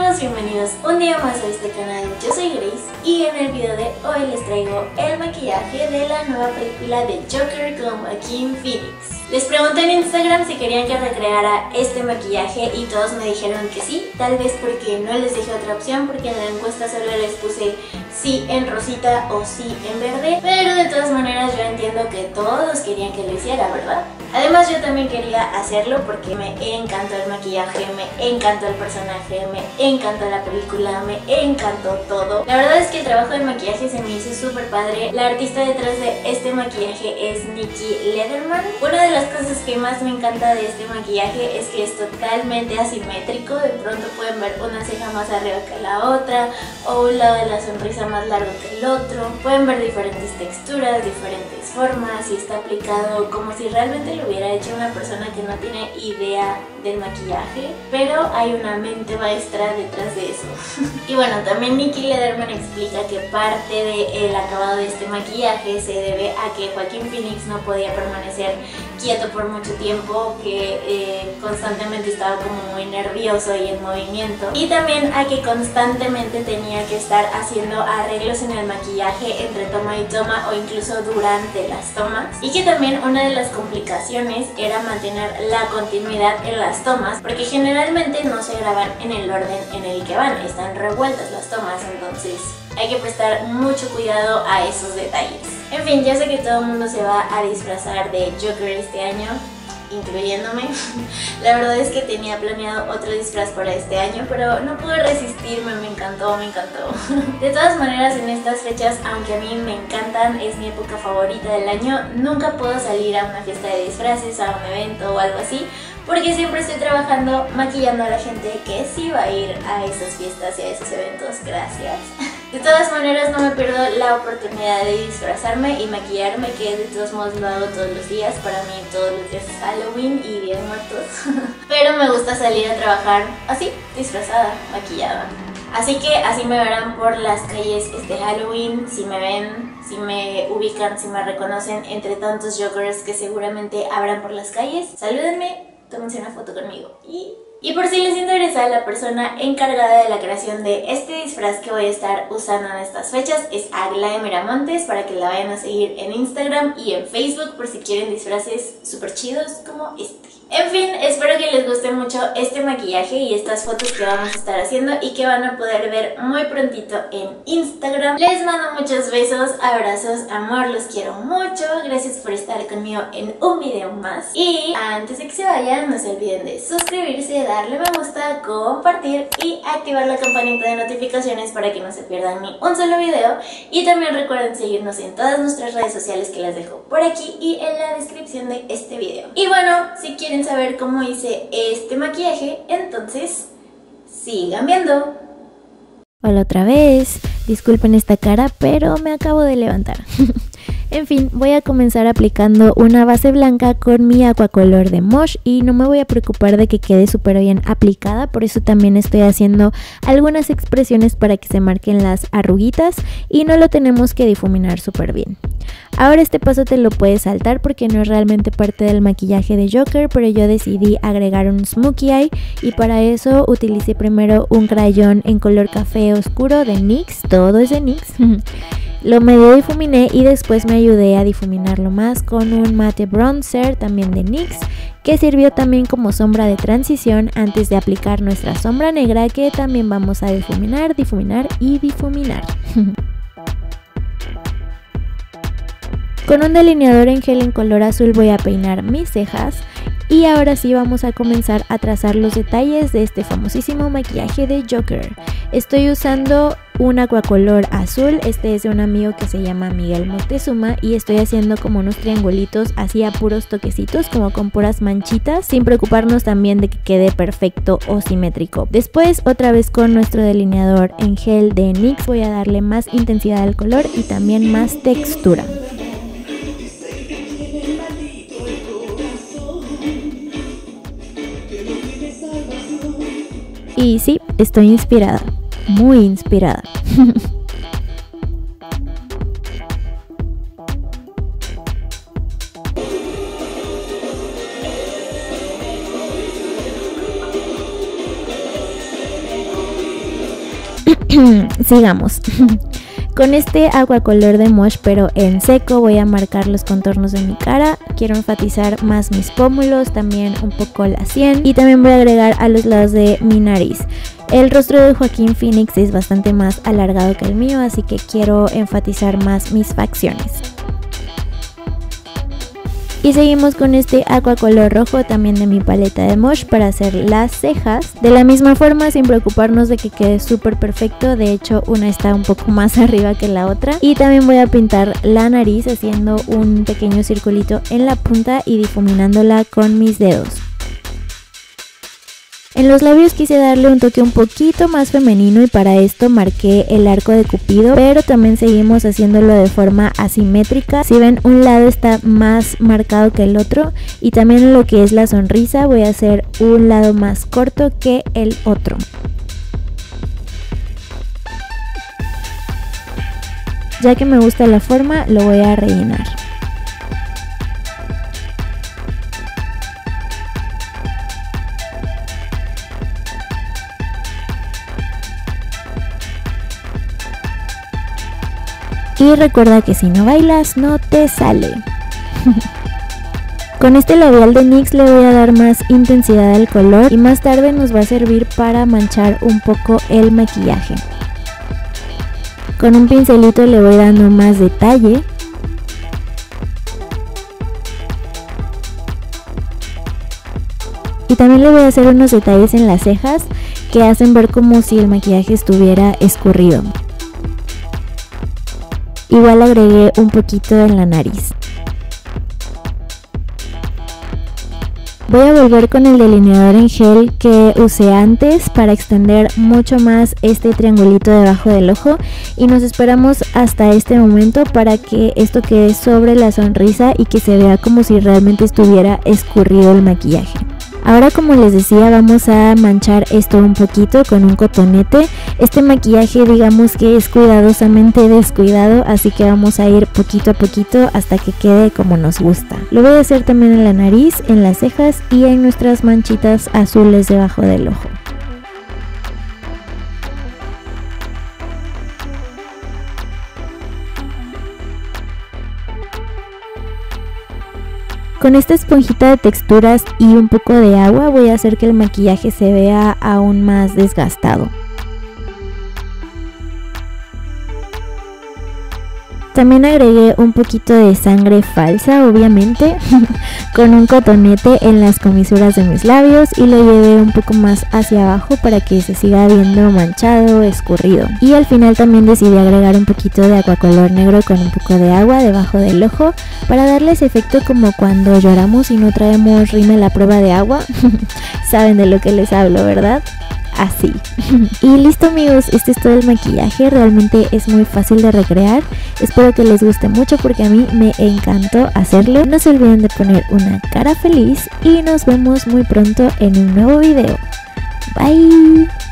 todos, bienvenidos un día más a este canal. Yo soy Grace y en el video de hoy les traigo el maquillaje de la nueva película de Joker con Joaquin Phoenix. Les pregunté en Instagram si querían que recreara este maquillaje y todos me dijeron que sí, tal vez porque no les dejé otra opción, porque en la encuesta solo les puse sí en rosita o sí en verde, pero de todas maneras yo entiendo que todos querían que lo hiciera, ¿verdad? Además yo también quería hacerlo porque me encantó el maquillaje, me encantó el personaje, me encantó la película, me encantó todo. La verdad es que el trabajo del maquillaje se me hizo súper padre. La artista detrás de este maquillaje es Nikki Lederman. Una de las cosas que más me encanta de este maquillaje es que es totalmente asimétrico. De pronto pueden ver una ceja más arriba que la otra o un lado de la sonrisa más largo que el otro. Pueden ver diferentes texturas, diferentes formas y está aplicado como si realmente lo hubiera hecho una persona que no tiene idea del maquillaje, pero hay una mente maestra detrás de eso. Y bueno, también Nikki Lederman explica que parte del acabado de este maquillaje se debe a que Joaquin Phoenix no podía permanecer quieto por mucho tiempo, que constantemente estaba como muy nervioso y en movimiento, y también a que constantemente tenía que estar haciendo arreglos en el maquillaje entre toma y toma o incluso durante las tomas, y que también una de las complicaciones era mantener la continuidad en las tomas, porque generalmente no se graban en el orden en el que van, están revueltas las tomas, entonces hay que prestar mucho cuidado a esos detalles. En fin, ya sé que todo el mundo se va a disfrazar de Joker este año, incluyéndome. La verdad es que tenía planeado otro disfraz para este año, pero no pude resistirme, me encantó, me encantó. De todas maneras, en estas fechas, aunque a mí me encantan, es mi época favorita del año, nunca puedo salir a una fiesta de disfraces, a un evento o algo así, porque siempre estoy trabajando, maquillando a la gente que sí va a ir a esas fiestas y a esos eventos. Gracias. De todas maneras, no me pierdo la oportunidad de disfrazarme y maquillarme, que de todos modos lo hago todos los días. Para mí todos los días es Halloween y Día de Muertos. Pero me gusta salir a trabajar así, disfrazada, maquillada. Así que así me verán por las calles este Halloween. Si me ven, si me ubican, si me reconocen entre tantos Jokers que seguramente habrán por las calles, salúdenme, tómense una foto conmigo. Y por si les interesa, la persona encargada de la creación de este disfraz que voy a estar usando en estas fechas es Aglae Miramontes, para que la vayan a seguir en Instagram y en Facebook por si quieren disfraces súper chidos como este. En fin, espero que les guste mucho este maquillaje y estas fotos que vamos a estar haciendo y que van a poder ver muy prontito en Instagram. Les mando muchos besos, abrazos, amor, los quiero mucho. Gracias por estar conmigo en un video más. Y antes de que se vayan, no se olviden de suscribirse, darle me gusta, compartir y activar la campanita de notificaciones para que no se pierdan ni un solo video. Y también recuerden seguirnos en todas nuestras redes sociales que las dejo por aquí y en la descripción de este video. Y bueno, si quieren saber cómo hice este maquillaje, entonces sigan viendo. Hola otra vez, disculpen esta cara, pero me acabo de levantar. En fin, voy a comenzar aplicando una base blanca con mi Aquacolor de Mosh y no me voy a preocupar de que quede súper bien aplicada, por eso también estoy haciendo algunas expresiones para que se marquen las arruguitas y no lo tenemos que difuminar súper bien. Ahora este paso te lo puedes saltar porque no es realmente parte del maquillaje de Joker, pero yo decidí agregar un smokey eye y para eso utilicé primero un crayón en color café oscuro de NYX, todo es de NYX. Lo medio difuminé y después me ayudé a difuminarlo más con un mate bronzer también de NYX, que sirvió también como sombra de transición antes de aplicar nuestra sombra negra, que también vamos a difuminar, difuminar y difuminar. Con un delineador en gel en color azul voy a peinar mis cejas. Y ahora sí vamos a comenzar a trazar los detalles de este famosísimo maquillaje de Joker. Estoy usando un Aquacolor azul, este es de un amigo que se llama Miguel Moctezuma, y estoy haciendo como unos triangulitos así a puros toquecitos, como con puras manchitas, sin preocuparnos también de que quede perfecto o simétrico. Después, otra vez con nuestro delineador en gel de NYX, voy a darle más intensidad al color y también más textura. Y sí, estoy inspirada, muy inspirada. Sigamos. Con este acuacolor de Mosh, pero en seco, voy a marcar los contornos de mi cara. Quiero enfatizar más mis pómulos, también un poco la sien, y también voy a agregar a los lados de mi nariz. El rostro de Joaquín Phoenix es bastante más alargado que el mío, así que quiero enfatizar más mis facciones. Y seguimos con este acuacolor rojo también de mi paleta de Mosh para hacer las cejas. De la misma forma, sin preocuparnos de que quede súper perfecto. De hecho, una está un poco más arriba que la otra. Y también voy a pintar la nariz haciendo un pequeño circulito en la punta y difuminándola con mis dedos. En los labios quise darle un toque un poquito más femenino y para esto marqué el arco de Cupido, pero también seguimos haciéndolo de forma asimétrica. Si ven, un lado está más marcado que el otro, y también en lo que es la sonrisa voy a hacer un lado más corto que el otro. Ya que me gusta la forma, lo voy a rellenar. Y recuerda que si no bailas, no te sale. Con este labial de NYX le voy a dar más intensidad al color y más tarde nos va a servir para manchar un poco el maquillaje. Con un pincelito le voy dando más detalle. Y también le voy a hacer unos detalles en las cejas que hacen ver como si el maquillaje estuviera escurrido. Igual agregué un poquito en la nariz. Voy a volver con el delineador en gel que usé antes para extender mucho más este triangulito debajo del ojo y nos esperamos hasta este momento para que esto quede sobre la sonrisa y que se vea como si realmente estuviera escurrido el maquillaje. Ahora, como les decía, vamos a manchar esto un poquito con un cotonete. Este maquillaje digamos que es cuidadosamente descuidado, así que vamos a ir poquito a poquito hasta que quede como nos gusta. Lo voy a hacer también en la nariz, en las cejas y en nuestras manchitas azules debajo del ojo. Con esta esponjita de texturas y un poco de agua voy a hacer que el maquillaje se vea aún más desgastado. También agregué un poquito de sangre falsa, obviamente, con un cotonete en las comisuras de mis labios y lo llevé un poco más hacia abajo para que se siga viendo manchado, escurrido. Y al final también decidí agregar un poquito de acuacolor negro con un poco de agua debajo del ojo para darles efecto como cuando lloramos y no traemos rímel a prueba de agua. Saben de lo que les hablo, ¿verdad? Así. Y listo, amigos, este es todo el maquillaje. Realmente es muy fácil de recrear. Espero que les guste mucho porque a mí me encantó hacerlo. No se olviden de poner una cara feliz y nos vemos muy pronto en un nuevo video. Bye.